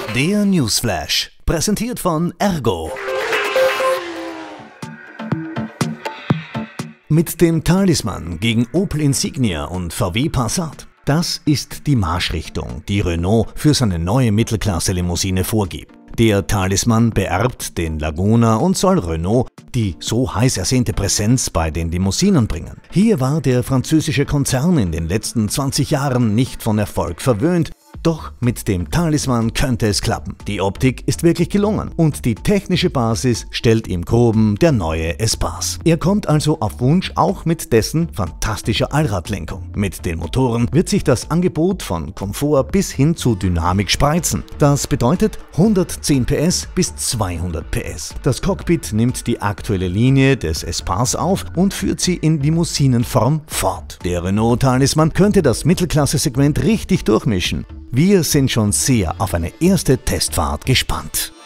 Der Newsflash, präsentiert von Ergo. Mit dem Talisman gegen Opel Insignia und VW Passat. Das ist die Marschrichtung, die Renault für seine neue Mittelklasse-Limousine vorgibt. Der Talisman beerbt den Laguna und soll Renault die so heiß ersehnte Präsenz bei den Limousinen bringen. Hier war der französische Konzern in den letzten 20 Jahren nicht von Erfolg verwöhnt. Doch mit dem Talisman könnte es klappen. Die Optik ist wirklich gelungen und die technische Basis stellt im Groben der neue Espace. Er kommt also auf Wunsch auch mit dessen fantastischer Allradlenkung. Mit den Motoren wird sich das Angebot von Komfort bis hin zu Dynamik spreizen. Das bedeutet 110 PS bis 200 PS. Das Cockpit nimmt die aktuelle Linie des Espace auf und führt sie in Limousinenform fort. Der Renault Talisman könnte das Mittelklasse-Segment richtig durchmischen. Wir sind schon sehr auf eine erste Testfahrt gespannt.